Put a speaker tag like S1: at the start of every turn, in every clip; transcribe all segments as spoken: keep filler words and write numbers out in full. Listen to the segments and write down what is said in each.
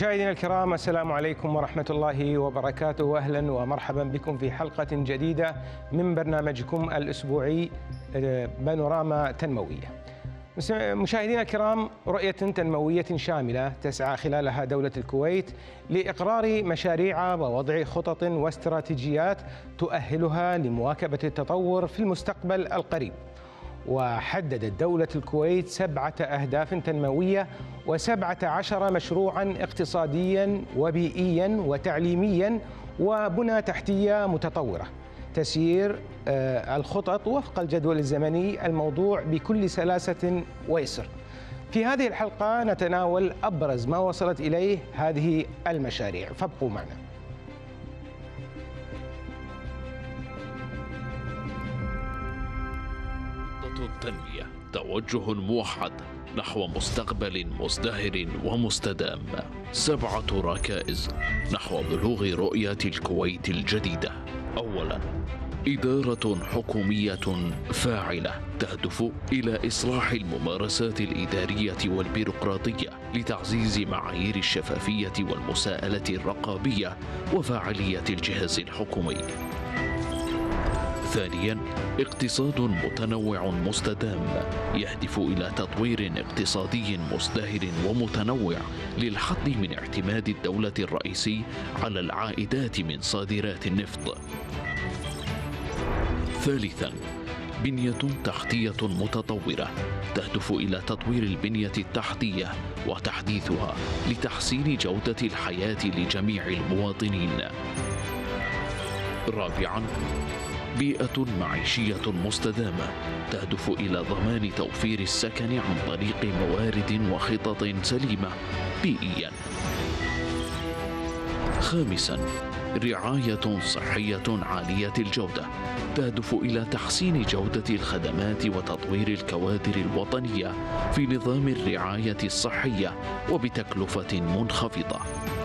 S1: مشاهدينا الكرام، السلام عليكم ورحمة الله وبركاته، وأهلا ومرحبا بكم في حلقة جديدة من برنامجكم الأسبوعي بانوراما تنموية. مشاهدينا الكرام، رؤية تنموية شاملة تسعى خلالها دولة الكويت لإقرار مشاريع ووضع خطط واستراتيجيات تؤهلها لمواكبة التطور في المستقبل القريب. وحددت دولة الكويت سبعة أهداف تنموية وسبعة عشر مشروعا اقتصاديا وبيئيا وتعليميا وبنى تحتية متطورة، تسيير الخطط وفق الجدول الزمني الموضوع بكل سلاسة ويسر. في هذه الحلقة نتناول أبرز ما وصلت إليه هذه المشاريع، فابقوا معنا.
S2: التنمية توجه موحد نحو مستقبل مزدهر ومستدام، سبعة ركائز نحو بلوغ رؤية الكويت الجديدة. أولاً، إدارة حكومية فاعلة تهدف إلى إصلاح الممارسات الإدارية والبيروقراطية لتعزيز معايير الشفافية والمساءلة الرقابية وفاعلية الجهاز الحكومي. ثانياً، اقتصاد متنوع مستدام يهدف إلى تطوير اقتصادي مزدهر ومتنوع للحد من اعتماد الدولة الرئيسي على العائدات من صادرات النفط. ثالثاً، بنية تحتية متطورة تهدف إلى تطوير البنية التحتية وتحديثها لتحسين جودة الحياة لجميع المواطنين. رابعاً، بيئة معيشية مستدامة تهدف إلى ضمان توفير السكن عن طريق موارد وخطط سليمة بيئياً. خامساً، رعاية صحية عالية الجودة تهدف إلى تحسين جودة الخدمات وتطوير الكوادر الوطنية في نظام الرعاية الصحية وبتكلفة منخفضة.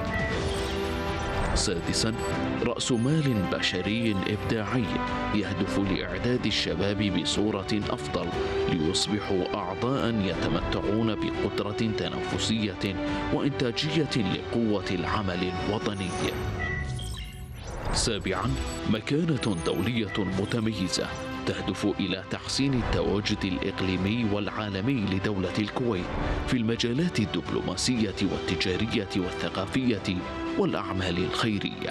S2: سادساً، رأس مال بشري إبداعي يهدف لإعداد الشباب بصورة أفضل ليصبحوا أعضاء يتمتعون بقدرة تنافسية وإنتاجية لقوة العمل الوطني. سابعاً، مكانة دولية متميزة تهدف إلى تحسين التواجد الإقليمي والعالمي لدولة الكويت في المجالات الدبلوماسية والتجارية والثقافية والأعمال الخيرية.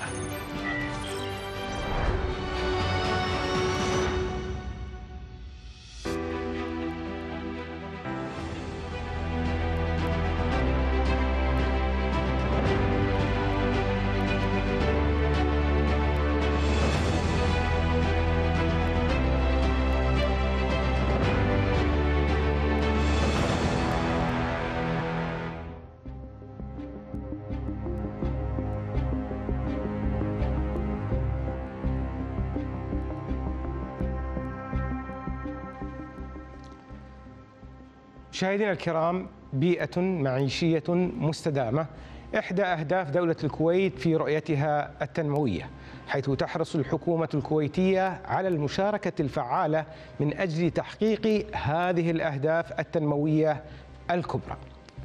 S1: مشاهدينا الكرام، بيئة معيشية مستدامة إحدى أهداف دولة الكويت في رؤيتها التنموية، حيث تحرص الحكومة الكويتية على المشاركة الفعالة من أجل تحقيق هذه الأهداف التنموية الكبرى.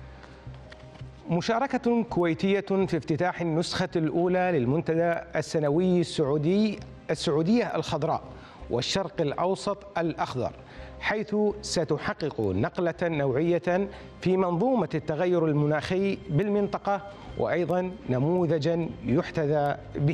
S1: مشاركة كويتية في افتتاح النسخة الأولى للمنتدى السنوي السعودي السعودية الخضراء والشرق الأوسط الأخضر، حيث ستحقق نقلة نوعية في منظومة التغير المناخي بالمنطقة، وأيضا نموذجا يحتذى به.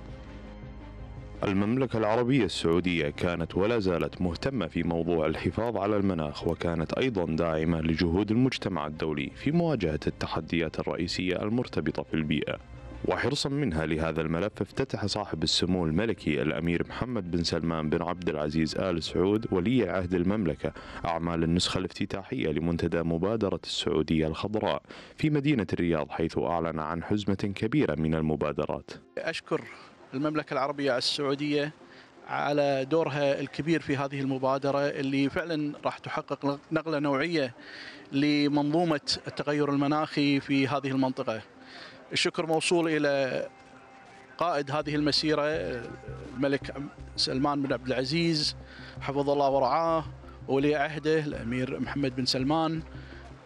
S3: المملكة العربية السعودية كانت ولا زالت مهتمة في موضوع الحفاظ على المناخ، وكانت أيضا داعمة لجهود المجتمع الدولي في مواجهة التحديات الرئيسية المرتبطة في البيئة. وحرصا منها لهذا الملف، افتتح صاحب السمو الملكي الأمير محمد بن سلمان بن عبد العزيز آل سعود ولي عهد المملكة أعمال النسخة الافتتاحية لمنتدى مبادرة السعودية الخضراء في مدينة الرياض، حيث أعلن عن حزمة كبيرة من المبادرات.
S4: أشكر المملكة العربية السعودية على دورها الكبير في هذه المبادرة اللي فعلا راح تحقق نقلة نوعية لمنظومة التغير المناخي في هذه المنطقة. الشكر موصول إلى قائد هذه المسيرة الملك سلمان بن عبد العزيز حفظه الله ورعاه، وولي عهده الأمير محمد بن سلمان،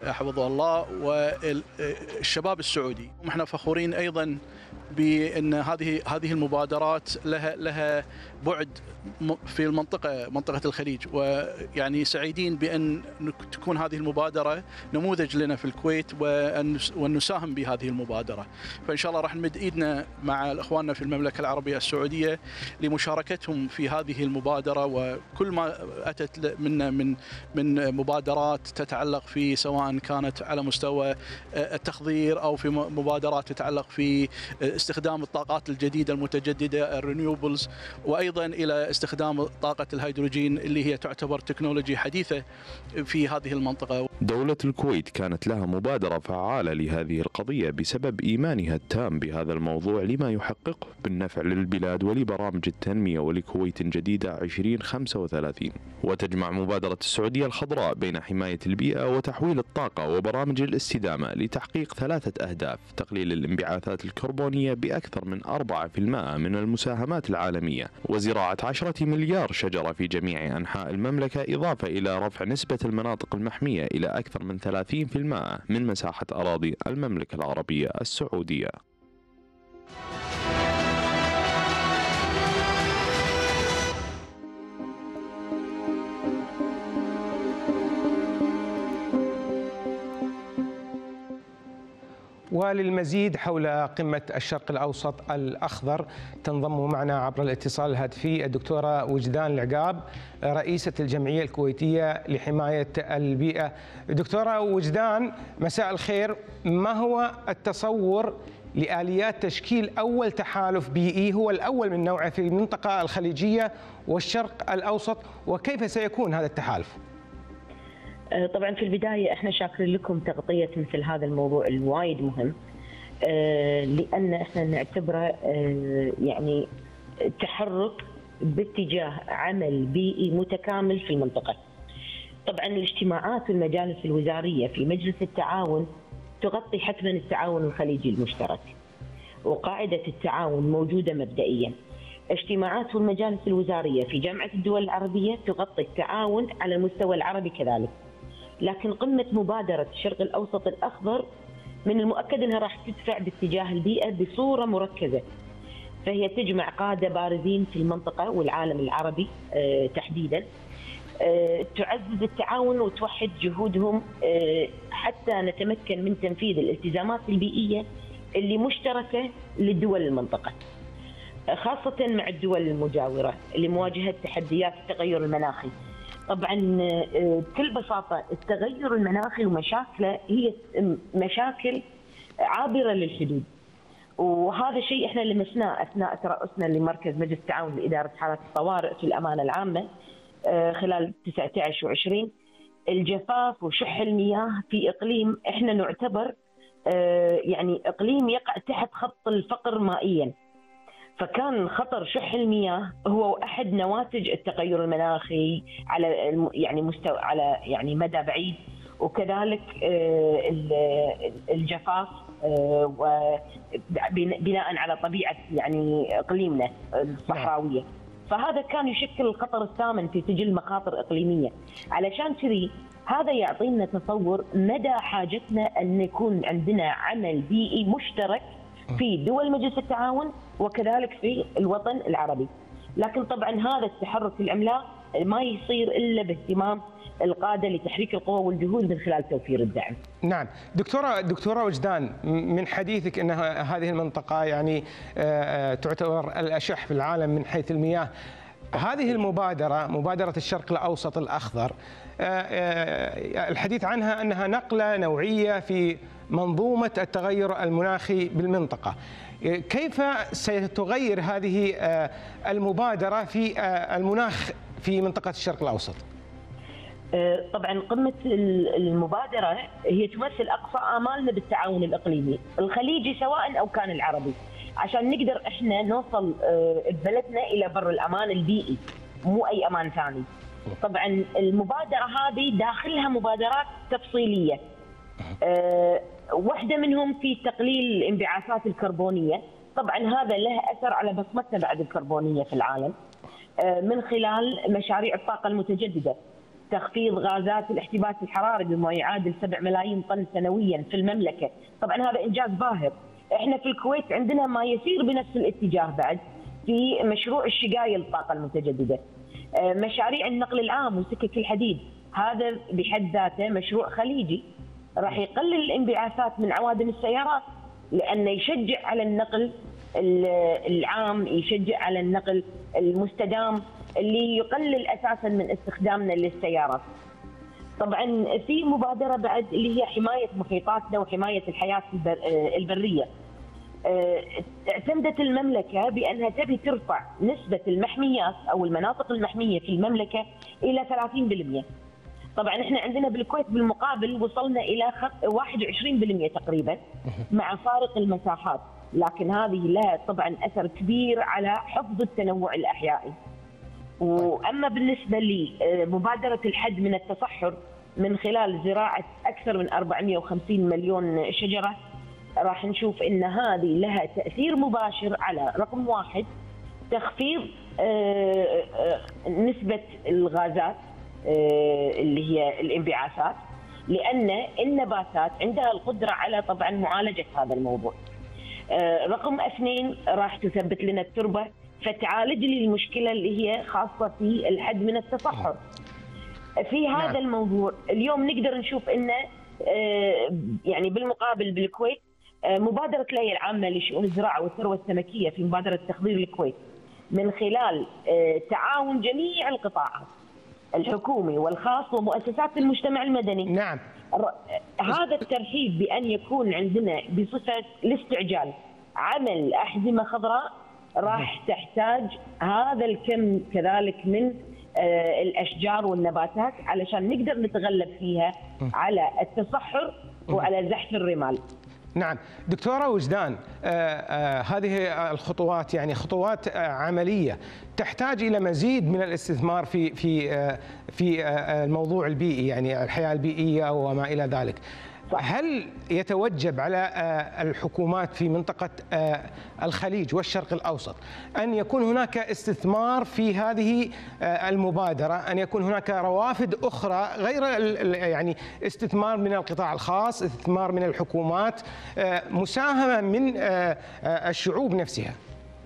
S4: حفظه الله والشباب السعودي. احنا فخورين ايضا بان هذه هذه المبادرات لها لها بعد في المنطقه منطقه الخليج، ويعني سعيدين بان تكون هذه المبادره نموذج لنا في الكويت وان نساهم بهذه المبادره. فان شاء الله راح نمد ايدنا مع اخواننا في المملكه العربيه السعوديه لمشاركتهم في هذه المبادره، وكل ما اتت منا من من مبادرات تتعلق في سواء كانت على مستوى التخضير او في مبادرات تتعلق في استخدام الطاقات الجديدة المتجددة الرينيوبلز، وأيضا إلى استخدام طاقة الهيدروجين اللي هي تعتبر تكنولوجيا حديثة في هذه المنطقة.
S3: دولة الكويت كانت لها مبادرة فعالة لهذه القضية بسبب إيمانها التام بهذا الموضوع لما يحققه بالنفع للبلاد ولبرامج التنمية ولكويت جديدة عشرين خمسة وثلاثين. وتجمع مبادرة السعودية الخضراء بين حماية البيئة وتحويل الطاقة وبرامج الاستدامة لتحقيق ثلاثة أهداف: تقليل الانبعاثات الكربونية بأكثر من أربعة بالمئة من المساهمات العالمية، وزراعة عشرة مليار شجرة في جميع أنحاء المملكة، إضافة إلى رفع نسبة المناطق المحمية إلى أكثر من ثلاثين بالمئة من مساحة أراضي المملكة العربية السعودية.
S1: وللمزيد حول قمة الشرق الأوسط الأخضر تنضم معنا عبر الاتصال الهاتفي الدكتورة وجدان العقاب، رئيسة الجمعية الكويتية لحماية البيئة. دكتورة وجدان، مساء الخير. ما هو التصور لآليات تشكيل أول تحالف بيئي هو الأول من نوعه في المنطقة الخليجية والشرق الأوسط، وكيف سيكون هذا التحالف؟
S5: طبعا في البداية احنا شاكرين لكم تغطية مثل هذا الموضوع الوايد مهم، لأن احنا نعتبره يعني تحرك باتجاه عمل بيئي متكامل في المنطقة. طبعا الاجتماعات والمجالس الوزارية في مجلس التعاون تغطي حتما التعاون الخليجي المشترك، وقاعدة التعاون موجودة مبدئيا. اجتماعات والمجالس الوزارية في جامعة الدول العربية تغطي التعاون على المستوى العربي كذلك. لكن قمة مبادرة الشرق الأوسط الأخضر من المؤكد أنها راح تدفع باتجاه البيئة بصورة مركزة، فهي تجمع قادة بارزين في المنطقة والعالم العربي أه تحديدا، أه تعزز التعاون وتوحد جهودهم أه حتى نتمكن من تنفيذ الالتزامات البيئية اللي مشتركة للدول المنطقة، خاصة مع الدول المجاورة لمواجهة تحديات التغير المناخي. طبعا بكل بساطة التغير المناخي ومشاكله هي مشاكل عابرة للحدود، وهذا شيء احنا لمسناه اثناء ترأسنا لمركز مجلس التعاون لإدارة حالات الطوارئ في الأمانة العامة خلال تسعة عشر وعشرين. الجفاف وشح المياه في إقليم احنا نعتبر يعني إقليم يقع تحت خط الفقر مائيا، فكان خطر شح المياه هو احد نواتج التغير المناخي على يعني مستوى على يعني مدى بعيد، وكذلك الجفاف وبناء على طبيعه يعني اقليمنا الصحراويه، فهذا كان يشكل الخطر الثامن في سجل مخاطر اقليميه. علشان كذي هذا يعطينا تصور مدى حاجتنا ان يكون عندنا عمل بيئي مشترك في دول مجلس التعاون وكذلك في الوطن العربي. لكن طبعا هذا التحرك العملاق ما يصير الا باهتمام القاده لتحريك القوى والجهود من خلال توفير الدعم.
S1: نعم، دكتوره دكتوره وجدان، من حديثك ان هذه المنطقه يعني تعتبر الاشح في العالم من حيث المياه، هذه المبادره مبادره الشرق الاوسط الاخضر الحديث عنها انها نقله نوعيه في منظومة التغير المناخي بالمنطقة. كيف ستغير هذه المبادرة في المناخ في منطقة الشرق الأوسط؟
S5: طبعا قمة المبادرة هي تمثل أقصى آمالنا بالتعاون الإقليمي الخليجي سواء أو كان العربي، عشان نقدر إحنا نوصل ببلدنا إلى بر الأمان البيئي، مو أي أمان ثاني. طبعا المبادرة هذه داخلها مبادرات تفصيلية، أه واحدة منهم في تقليل الانبعاثات الكربونية. طبعا هذا له أثر على بصمتنا بعد الكربونية في العالم أه من خلال مشاريع الطاقة المتجددة، تخفيض غازات الاحتباس الحراري بما يعادل سبع ملايين طن سنويا في المملكة. طبعا هذا إنجاز باهر. احنا في الكويت عندنا ما يسير بنفس الاتجاه بعد في مشروع الشقاية للطاقة المتجددة، مشاريع النقل العام وسكك الحديد، هذا بحد ذاته مشروع خليجي راح يقلل الانبعاثات من عوادم السيارات، لأنه يشجع على النقل العام، يشجع على النقل المستدام اللي يقلل أساسا من استخدامنا للسيارات. طبعا في مبادرة بعد اللي هي حماية محيطاتنا وحماية الحياة البرية. اعتمدت المملكة بأنها تبي ترفع نسبة المحميات أو المناطق المحمية في المملكة إلى ثلاثين بالمئة. طبعا احنا عندنا بالكويت بالمقابل وصلنا إلى واحد وعشرين بالمئة تقريبا مع فارق المساحات، لكن هذه لها طبعا أثر كبير على حفظ التنوع الأحيائي. وأما بالنسبة لمبادرة الحد من التصحر من خلال زراعة أكثر من أربعمئة وخمسين مليون شجرة، راح نشوف ان هذه لها تاثير مباشر على رقم واحد تخفيض نسبه الغازات اللي هي الانبعاثات، لان النباتات عندها القدره على طبعا معالجه هذا الموضوع. رقم اثنين راح تثبت لنا التربه فتعالج لي المشكله اللي هي خاصه في الحد من التصحر. في هذا الموضوع اليوم نقدر نشوف انه يعني بالمقابل بالكويت مبادرة الهيئة العامة لشؤون الزراعة والثروة السمكية في مبادرة تخضير الكويت من خلال تعاون جميع القطاعات الحكومي والخاص ومؤسسات المجتمع المدني.
S1: نعم.
S5: هذا الترحيب بأن يكون عندنا بصفة الاستعجال عمل أحزمة خضراء راح تحتاج هذا الكم كذلك من الأشجار والنباتات علشان نقدر نتغلب فيها على التصحر وعلى زحف الرمال.
S1: نعم دكتورة وجدان، آه آه هذه الخطوات يعني خطوات آه عملية تحتاج إلى مزيد من الاستثمار في في آه في آه الموضوع البيئي، يعني الحياة البيئية وما إلى ذلك. هل يتوجب على الحكومات في منطقة الخليج والشرق الأوسط أن يكون هناك استثمار في هذه المبادرة، أن يكون هناك روافد أخرى غير يعني استثمار من القطاع الخاص، استثمار من الحكومات، مساهمة من الشعوب نفسها؟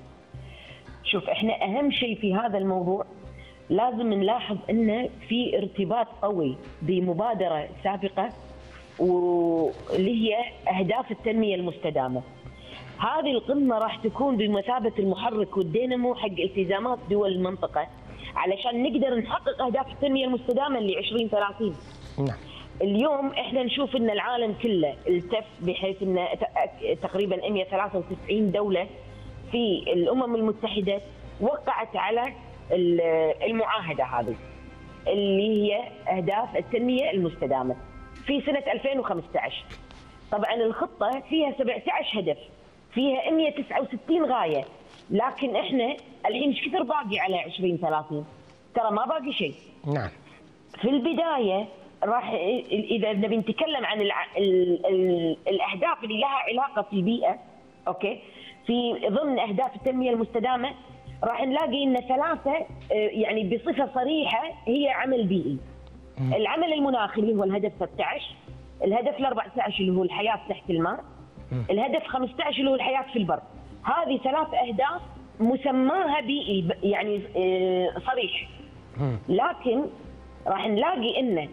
S5: شوف احنا أهم شيء في هذا الموضوع لازم نلاحظ أن في ارتباط قوي بمبادرة سابقة واللي هي أهداف التنمية المستدامة. هذه القمة راح تكون بمثابة المحرك والدينامو حق التزامات دول المنطقة علشان نقدر نحقق أهداف التنمية المستدامة اللي عشرين ثلاثين.
S1: نعم.
S5: اليوم احنا نشوف ان العالم كله التف بحيث ان تقريبا مئة وثلاثة وتسعين دولة في الأمم المتحدة وقعت على المعاهدة هذه اللي هي أهداف التنمية المستدامة في سنة ألفين وخمسة عشر. طبعا الخطة فيها سبعة عشر هدف، فيها مئة وتسعة وستين غاية، لكن احنا الحين ايش كثر باقي على عشرين ثلاثين؟ ترى ما باقي شيء.
S1: نعم.
S5: في البداية راح إذا نبي نتكلم عن الع... ال... ال... الأهداف اللي لها علاقة في البيئة، أوكي؟ في ضمن أهداف التنمية المستدامة راح نلاقي إن ثلاثة يعني بصفة صريحة هي عمل بيئي. العمل المناخي اللي هو الهدف ستة عشر، الهدف الأربعة عشر اللي هو الحياة تحت الماء، الهدف خمسة عشر اللي هو الحياة في البر. هذه ثلاث أهداف مسماها بيئي يعني صريح، لكن راح نلاقي إن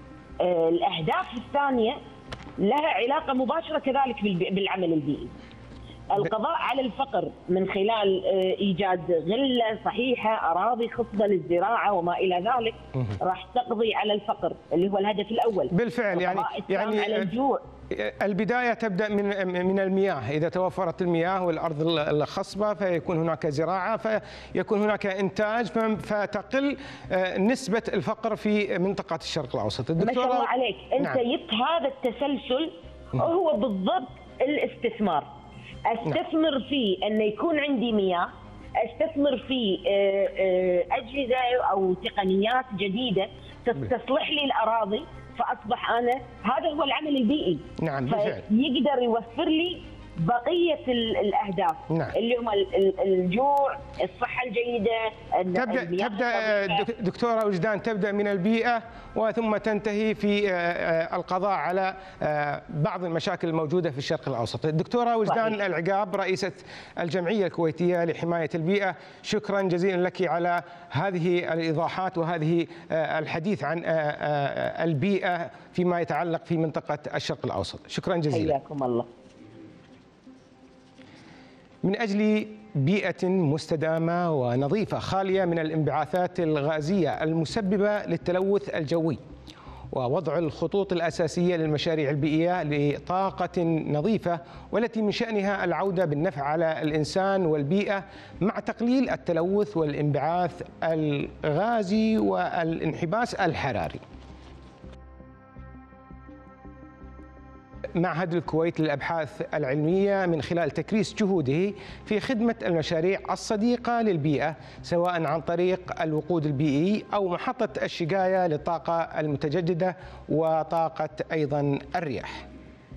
S5: الأهداف الثانية لها علاقة مباشرة كذلك بالعمل البيئي. القضاء على الفقر من خلال إيجاد غلة صحيحة، أراضي خصبة للزراعة وما إلى ذلك، راح تقضي على الفقر اللي هو الهدف الأول.
S1: بالفعل يعني يعني
S5: على الجوع.
S1: البداية تبدأ من من المياه، إذا توفرت المياه والأرض الخصبة فيكون هناك زراعة، فيكون هناك إنتاج، فتقل نسبة الفقر في منطقة الشرق الأوسط.
S5: ما شاء الله عليك، أنت نعم. جبت هذا التسلسل هو بالضبط الاستثمار. استثمر في أن يكون عندي مياه، استثمر في أجهزة أو تقنيات جديدة تصلح لي الأراضي، فأصبح أنا هذا هو العمل البيئي.
S1: نعم بالفعل.
S5: فيقدر يوفر لي بقيه الاهداف
S1: نعم.
S5: اللي هم الجوع، الصحه الجيده.
S1: تبدا تبدا دكتوره وجدان، تبدا من البيئه وثم تنتهي في القضاء على بعض المشاكل الموجوده في الشرق الاوسط. الدكتوره وجدان صحيح. العقاب، رئيسه الجمعيه الكويتيه لحمايه البيئه، شكرا جزيلا لك على هذه الايضاحات وهذه الحديث عن البيئه فيما يتعلق في منطقه الشرق الاوسط. شكرا جزيلا.
S5: حياكم الله.
S1: من أجل بيئة مستدامة ونظيفة خالية من الانبعاثات الغازية المسببة للتلوث الجوي، ووضع الخطوط الأساسية للمشاريع البيئية لطاقة نظيفة والتي من شأنها العودة بالنفع على الإنسان والبيئة مع تقليل التلوث والانبعاث الغازي والانحباس الحراري. معهد الكويت للأبحاث العلمية من خلال تكريس جهوده في خدمة المشاريع الصديقة للبيئة، سواء عن طريق الوقود البيئي أو محطة الشقاية للطاقة المتجددة وطاقة أيضا الرياح.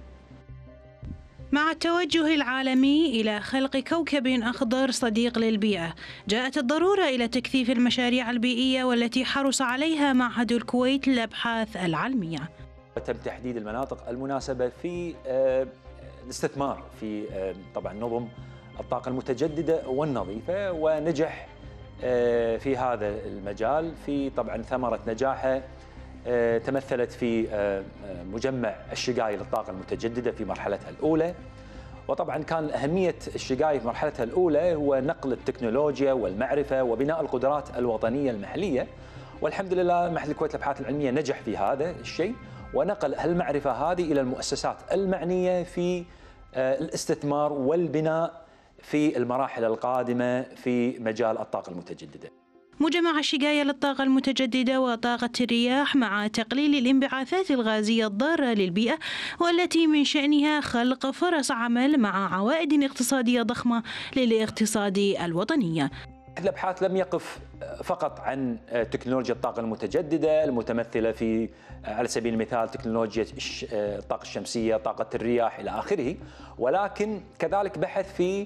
S6: مع التوجه العالمي إلى خلق كوكب أخضر صديق للبيئة، جاءت الضرورة إلى تكثيف المشاريع البيئية والتي حرص عليها معهد الكويت للأبحاث العلمية.
S7: تم تحديد المناطق المناسبة في الاستثمار في طبعا نظم الطاقة المتجددة والنظيفة، ونجح في هذا المجال. في طبعا ثمرة نجاحه تمثلت في مجمع الشقاية للطاقة المتجددة في مرحلتها الأولى. وطبعا كان أهمية الشقاية في مرحلتها الأولى هو نقل التكنولوجيا والمعرفة وبناء القدرات الوطنية المحلية، والحمد لله معهد الكويت للأبحاث العلمية نجح في هذا الشيء، ونقل هالمعرفة هذه إلى المؤسسات المعنية في الاستثمار والبناء في المراحل القادمة في مجال الطاقة المتجددة.
S6: مجمع الشقاية للطاقة المتجددة وطاقة الرياح مع تقليل الانبعاثات الغازية الضارة للبيئة، والتي من شأنها خلق فرص عمل مع عوائد اقتصادية ضخمة للاقتصاد الوطني.
S7: الأبحاث لم يقف فقط عن تكنولوجيا الطاقة المتجددة المتمثلة في على سبيل المثال تكنولوجيا الطاقة الشمسية، طاقة الرياح إلى آخره، ولكن كذلك بحث في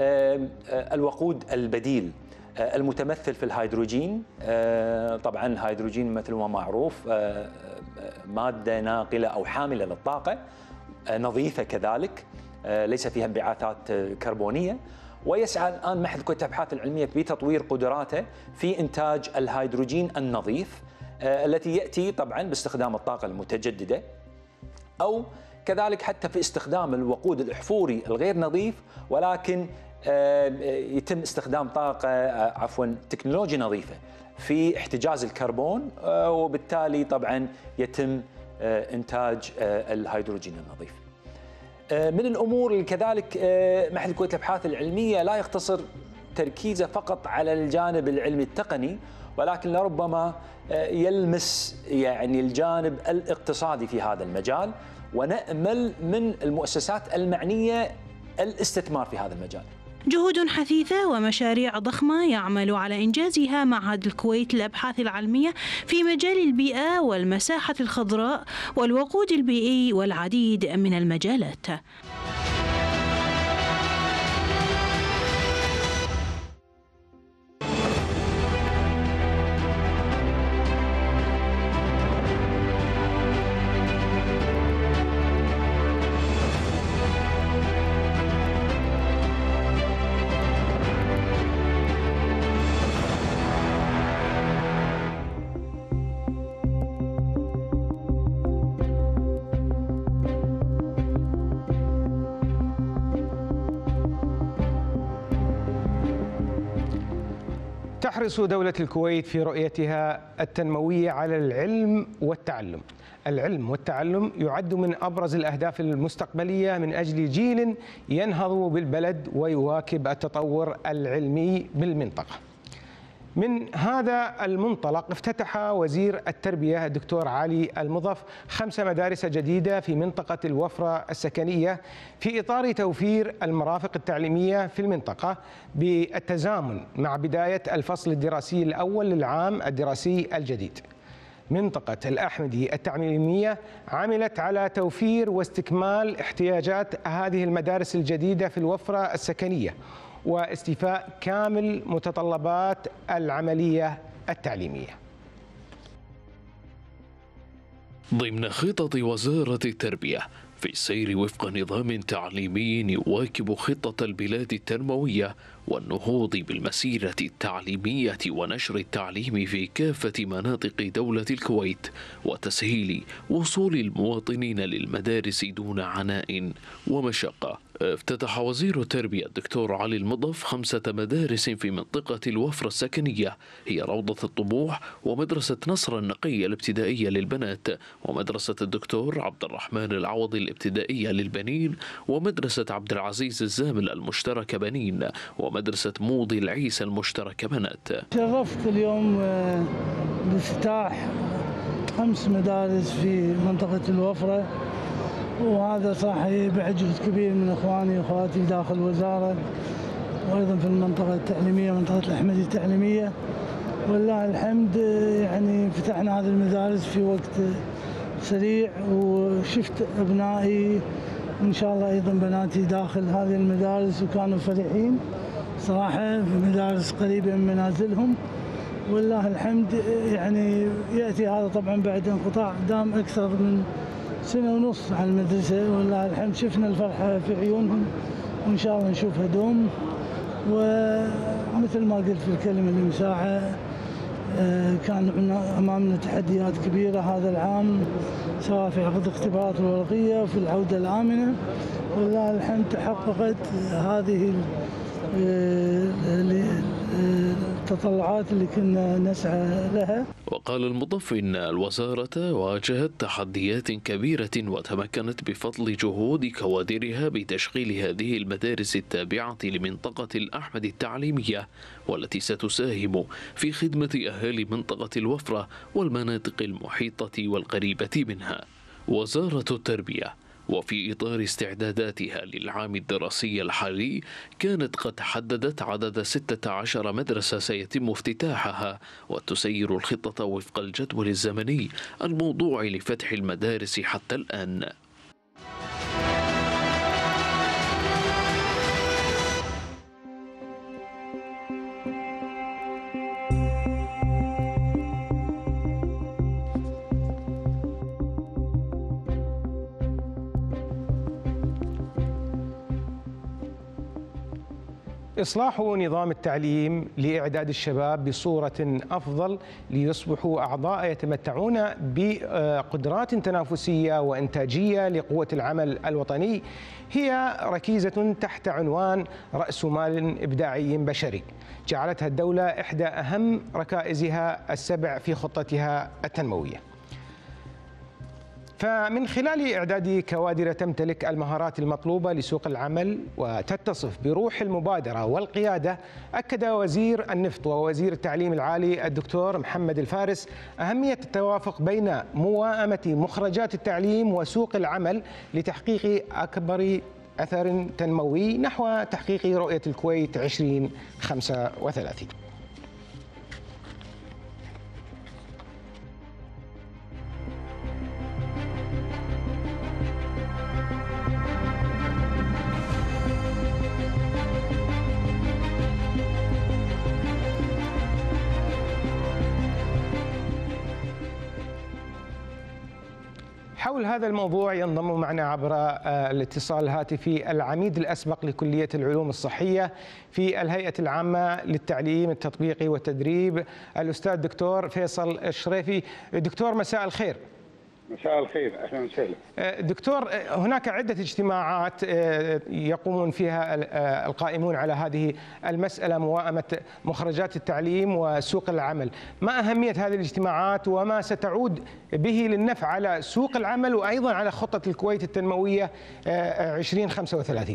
S7: الوقود البديل المتمثل في الهيدروجين. طبعا الهيدروجين مثل ما معروف مادة ناقلة أو حاملة للطاقة، نظيفة كذلك، ليس فيها انبعاثات كربونية، ويسعى الآن معهد الكويت للأبحاث العلمية بتطوير قدراته في إنتاج الهيدروجين النظيف التي يأتي طبعا باستخدام الطاقة المتجددة، أو كذلك حتى في استخدام الوقود الأحفوري الغير نظيف، ولكن يتم استخدام طاقة عفوا تكنولوجيا نظيفة في احتجاز الكربون، وبالتالي طبعا يتم إنتاج الهيدروجين النظيف. من الأمور اللي كذلك معهد الكويت للأبحاث العلمية لا يقتصر تركيزه فقط على الجانب العلمي التقني، ولكن لربما يلمس يعني الجانب الاقتصادي في هذا المجال، ونأمل من المؤسسات المعنية الاستثمار في هذا المجال.
S6: جهود حثيثة ومشاريع ضخمة يعمل على إنجازها معهد الكويت للأبحاث العلمية في مجال البيئة والمساحة الخضراء والوقود البيئي والعديد من المجالات.
S1: تحرص دولة الكويت في رؤيتها التنموية على العلم والتعلم. العلم والتعلم يعد من أبرز الأهداف المستقبلية من أجل جيل ينهض بالبلد ويواكب التطور العلمي بالمنطقة. من هذا المنطلق افتتح وزير التربية الدكتور علي المضف خمس مدارس جديدة في منطقة الوفرة السكنية في إطار توفير المرافق التعليمية في المنطقة بالتزامن مع بداية الفصل الدراسي الأول للعام الدراسي الجديد. منطقة الأحمدي التعليمية عملت على توفير واستكمال احتياجات هذه المدارس الجديدة في الوفرة السكنية واستيفاء كامل متطلبات العملية التعليمية.
S2: ضمن خطط وزارة التربية في السير وفق نظام تعليمي يواكب خطة البلاد التنموية والنهوض بالمسيرة التعليمية ونشر التعليم في كافة مناطق دولة الكويت وتسهيل وصول المواطنين للمدارس دون عناء ومشقة. افتتح وزير التربية الدكتور علي المضف خمسة مدارس في منطقة الوفرة السكنية، هي روضة الطموح ومدرسة نصر النقي الابتدائية للبنات، ومدرسة الدكتور عبد الرحمن العوضي الابتدائية للبنين، ومدرسة عبد العزيز الزامل المشترك بنين، ومدرسة موضي العيسى المشترك بنات.
S8: شرفت اليوم بافتتاح خمس مدارس في منطقة الوفرة، وهذا صاحب جهد كبير من اخواني واخواتي داخل الوزاره وايضا في المنطقه التعليميه منطقه الاحمدي التعليميه. والله الحمد يعني فتحنا هذه المدارس في وقت سريع، وشفت ابنائي وان شاء الله ايضا بناتي داخل هذه المدارس وكانوا فرحين صراحه في مدارس قريبه من منازلهم. والله الحمد يعني ياتي هذا طبعا بعد انقطاع دام اكثر من سنة ونص على المدرسة. والله الحمد شفنا الفرحة في عيونهم وإن شاء الله نشوفها دوم. ومثل ما قلت في الكلمة اللي مساحة كان أمامنا تحديات كبيرة هذا العام، سواء في عقد الاختبارات الورقية وفي العودة الآمنة. والله الحمد تحققت هذه التطلعات اللي كنا نسعى لها.
S2: وقال المضف إن الوزارة واجهت تحديات كبيرة وتمكنت بفضل جهود كوادرها بتشغيل هذه المدارس التابعة لمنطقة الأحمدي التعليمية، والتي ستساهم في خدمة أهالي منطقة الوفرة والمناطق المحيطة والقريبة منها. وزارة التربية وفي إطار استعداداتها للعام الدراسي الحالي كانت قد حددت عدد ستة عشر مدرسة سيتم افتتاحها، وتسير الخطة وفق الجدول الزمني الموضوع لفتح المدارس حتى الآن.
S1: إصلاح نظام التعليم لإعداد الشباب بصورة أفضل ليصبحوا أعضاء يتمتعون بقدرات تنافسية وإنتاجية لقوة العمل الوطني هي ركيزة تحت عنوان رأس مال إبداعي بشري، جعلتها الدولة إحدى أهم ركائزها السبع في خطتها التنموية. فمن خلال إعداد كوادر تمتلك المهارات المطلوبة لسوق العمل وتتصف بروح المبادرة والقيادة، أكد وزير النفط ووزير التعليم العالي الدكتور محمد الفارس أهمية التوافق بين موائمة مخرجات التعليم وسوق العمل لتحقيق أكبر أثر تنموي نحو تحقيق رؤية الكويت عشرين خمسة وثلاثين. حول هذا الموضوع ينضم معنا عبر الاتصال الهاتفي العميد الأسبق لكلية العلوم الصحية في الهيئة العامة للتعليم التطبيقي والتدريب الأستاذ دكتور فيصل الشريفي. دكتور مساء الخير.
S9: مساء الخير، اهلا وسهلا.
S1: دكتور، هناك عده اجتماعات يقومون فيها القائمون على هذه المساله، موائمه مخرجات التعليم وسوق العمل. ما اهميه هذه الاجتماعات وما ستعود به للنفع على سوق العمل وايضا على خطه الكويت التنمويه عشرين خمسة وثلاثين؟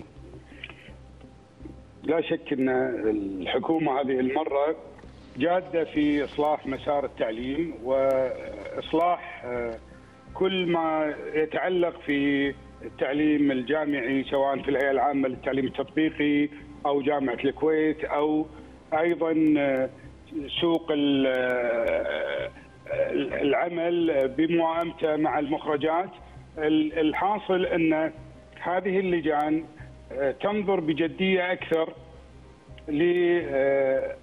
S9: لا شك ان الحكومه هذه المره جاده في اصلاح مسار التعليم واصلاح كل ما يتعلق في التعليم الجامعي، سواء في الهيئة العامة للتعليم التطبيقي أو جامعة الكويت أو أيضا سوق العمل بموائمته مع المخرجات. الحاصل أن هذه اللجان تنظر بجدية أكثر لتوأمة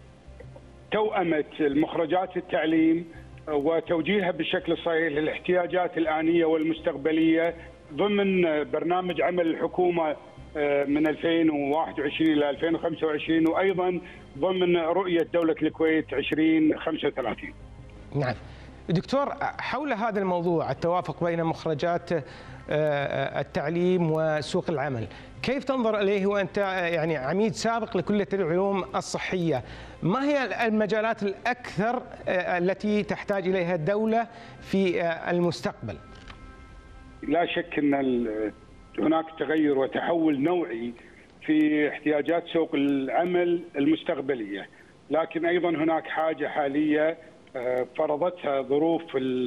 S9: المخرجات التعليم وتوجيهها بالشكل الصحيح للاحتياجات الآنية والمستقبلية ضمن برنامج عمل الحكومة من ألفين وواحد وعشرين إلى ألفين وخمسة وعشرين، وأيضا ضمن رؤية دولة الكويت ألفين وخمسة وثلاثين.
S1: نعم دكتور، حول هذا الموضوع التوافق بين مخرجات التعليم وسوق العمل، كيف تنظر إليه وأنت يعني عميد سابق لكلية العلوم الصحية؟ ما هي المجالات الأكثر التي تحتاج إليها الدولة في المستقبل؟
S9: لا شك أن هناك تغير وتحول نوعي في احتياجات سوق العمل المستقبلية، لكن أيضا هناك حاجة حالية فرضتها ظروف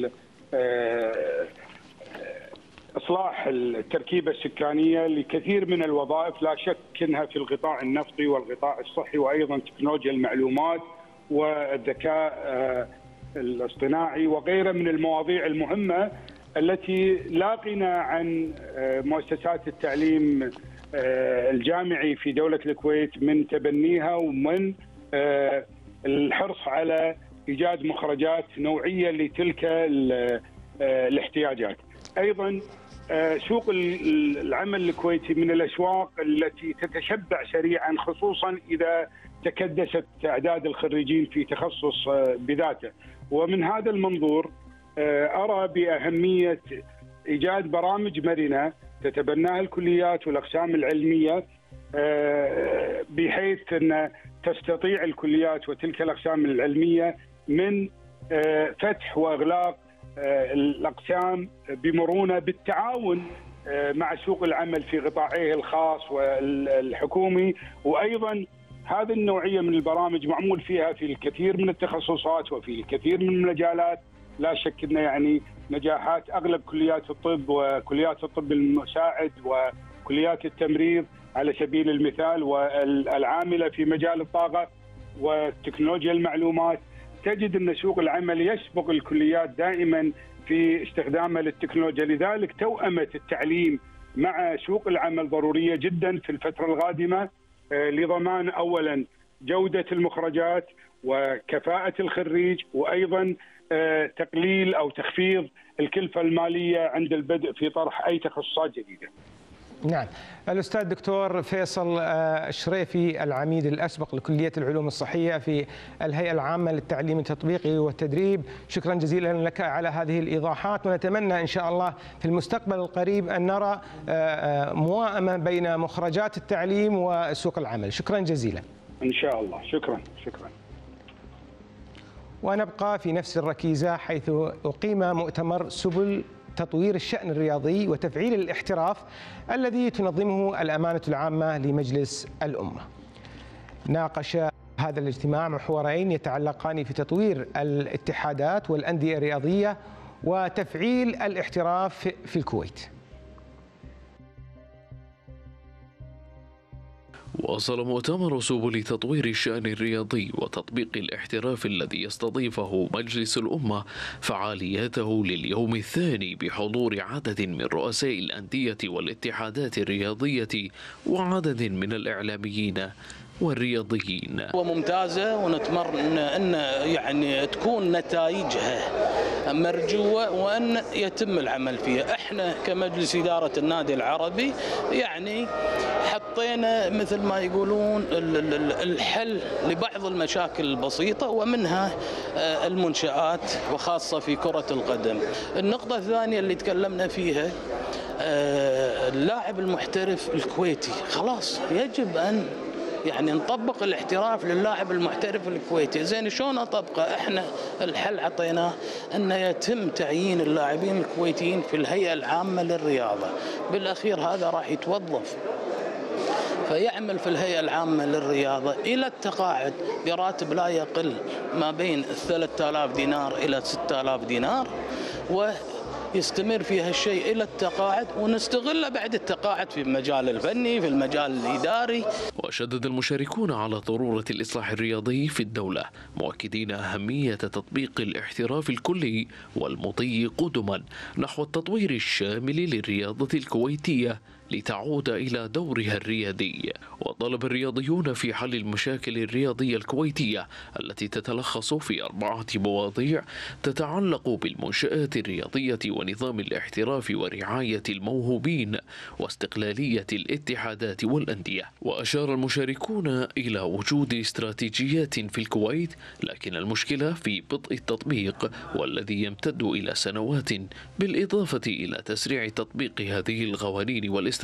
S9: إصلاح التركيبة السكانية لكثير من الوظائف، لا شك أنها في القطاع النفطي والقطاع الصحي وأيضا تكنولوجيا المعلومات والذكاء الاصطناعي وغيرها من المواضيع المهمة التي لا غنى عن مؤسسات التعليم الجامعي في دولة الكويت من تبنيها ومن الحرص على إيجاد مخرجات نوعية لتلك الاحتياجات. أيضا سوق العمل الكويتي من الأسواق التي تتشبع سريعا، خصوصا إذا تكدست أعداد الخريجين في تخصص بذاته. ومن هذا المنظور أرى بأهمية إيجاد برامج مرنة تتبناها الكليات والأقسام العلمية، بحيث أن تستطيع الكليات وتلك الأقسام العلمية من فتح وإغلاق الأقسام بمرونة بالتعاون مع سوق العمل في قطاعيه الخاص والحكومي. وأيضا هذه النوعية من البرامج معمول فيها في الكثير من التخصصات وفي الكثير من المجالات، لا شك أن يعني نجاحات أغلب كليات الطب وكليات الطب المساعد وكليات التمريض على سبيل المثال والعاملة في مجال الطاقة وتكنولوجيا المعلومات. تجد أن سوق العمل يسبق الكليات دائما في استخدامها للتكنولوجيا، لذلك توأمة التعليم مع سوق العمل ضرورية جدا في الفترة القادمة لضمان أولا جودة المخرجات وكفاءة الخريج، وأيضا تقليل أو تخفيض الكلفة المالية عند البدء في طرح أي تخصصات جديدة.
S1: نعم، الأستاذ الدكتور فيصل الشريفي العميد الأسبق لكلية العلوم الصحية في الهيئة العامة للتعليم التطبيقي والتدريب، شكرا جزيلا لك على هذه الإيضاحات، ونتمنى إن شاء الله في المستقبل القريب أن نرى موائمة بين مخرجات التعليم وسوق العمل. شكرا جزيلا.
S9: إن شاء الله. شكرا شكرا.
S1: ونبقى في نفس الركيزة، حيث أقيم مؤتمر سبل تطوير الشأن الرياضي وتفعيل الاحتراف الذي تنظمه الأمانة العامة لمجلس الأمة. ناقش هذا الاجتماع محورين يتعلقان في تطوير الاتحادات والأندية الرياضية وتفعيل الاحتراف في الكويت.
S2: واصل مؤتمر سبل تطوير الشأن الرياضي وتطبيق الاحتراف الذي يستضيفه مجلس الأمة فعالياته لليوم الثاني بحضور عدد من رؤساء الأندية والاتحادات الرياضية وعدد من الإعلاميين والرياضيين.
S10: وممتازة، ونتمنى أن يعني تكون نتائجها مرجوة وأن يتم العمل فيها. احنا كمجلس إدارة النادي العربي يعني حطينا مثل ما يقولون الحل لبعض المشاكل البسيطة ومنها المنشآت وخاصة في كرة القدم. النقطة الثانية اللي تكلمنا فيها اللاعب المحترف الكويتي، خلاص يجب أن يعني نطبق الاحتراف للاعب المحترف الكويتي. زين شلون نطبقه؟ احنا الحل عطيناه انه يتم تعيين اللاعبين الكويتيين في الهيئة العامة للرياضة. بالاخير هذا راح يتوظف فيعمل في الهيئة العامة للرياضة إلى التقاعد براتب لا يقل ما بين ثلاثة آلاف دينار إلى ستة آلاف دينار، يستمر في هالشيء إلى التقاعد، ونستغله بعد التقاعد في المجال الفني، في المجال الإداري.
S2: وشدد المشاركون على ضرورة الإصلاح الرياضي في الدولة، مؤكدين أهمية تطبيق الاحتراف الكلي والمضي قدما نحو التطوير الشامل للرياضة الكويتية لتعود إلى دورها الريادي. وطلب الرياضيون في حل المشاكل الرياضية الكويتية التي تتلخص في أربعة مواضيع تتعلق بالمنشآت الرياضية ونظام الاحتراف ورعاية الموهوبين واستقلالية الاتحادات والأندية. وأشار المشاركون إلى وجود استراتيجيات في الكويت، لكن المشكلة في بطء التطبيق والذي يمتد إلى سنوات، بالإضافة إلى تسريع تطبيق هذه القوانين والاستراتيجيات.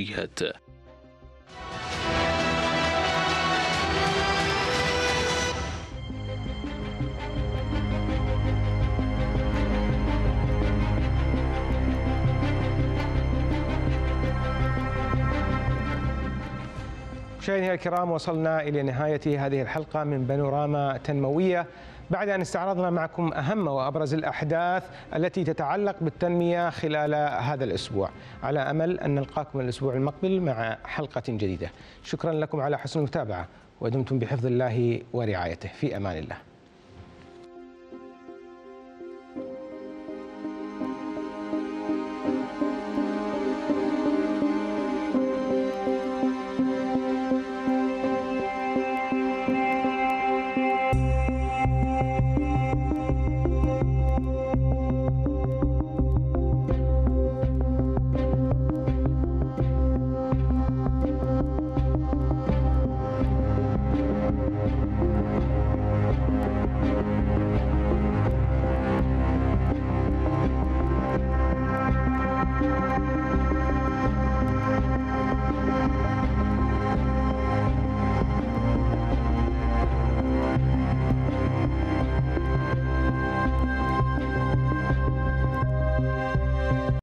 S1: مشاهدينا الكرام، وصلنا إلى نهاية هذه الحلقة من بانوراما تنموية، بعد أن استعرضنا معكم أهم وأبرز الأحداث التي تتعلق بالتنمية خلال هذا الأسبوع، على أمل أن نلقاكم الأسبوع المقبل مع حلقة جديدة. شكرا لكم على حسن المتابعة، ودمتم بحفظ الله ورعايته. في أمان الله.